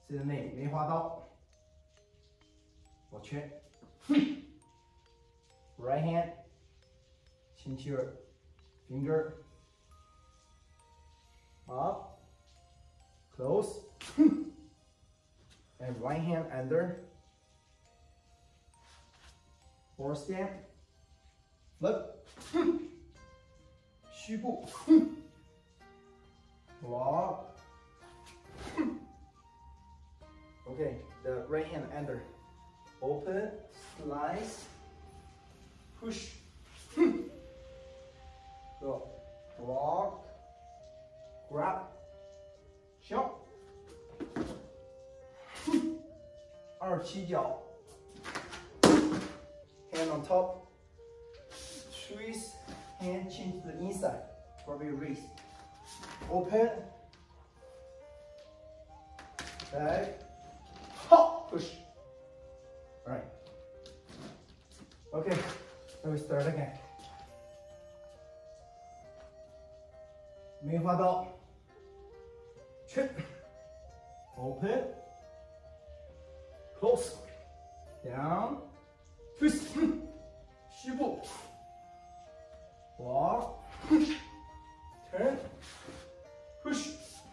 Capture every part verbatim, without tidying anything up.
是梅梅花刀，我拳 ，right hand， 轻轻 finger up, close, and right hand under, forward stand, flip, 虚步 block. Okay, the right hand under, open, slice, push, go, block, grab, jump, 二七脚 hand on top, twist, hand change to the inside, from your wrist, open, back, hop, push. All right. Okay, let me start again. 梅花刀，拳 ，open, close, down, twist, 虚步 ，block, turn, push,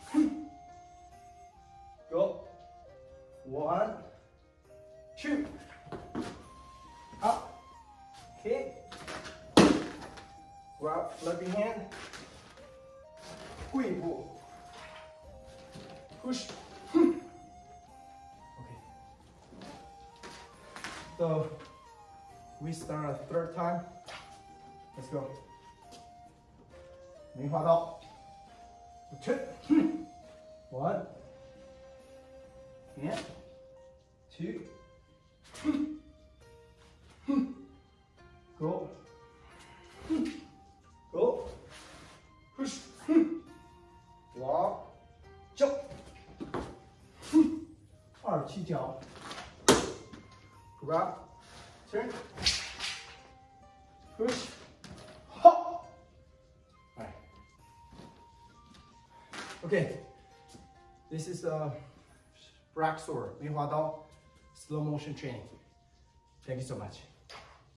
go, one, two, up, kick, grab flipping hand, 跪步 push. Okay. So we start a third time. Let's go. 梅花刀，拳 one, and two, go, go, push, block, jump, 二七脚 grab, turn, push, hop. All right. Okay, this is a black sword, 梅花刀 slow motion training. Thank you so much.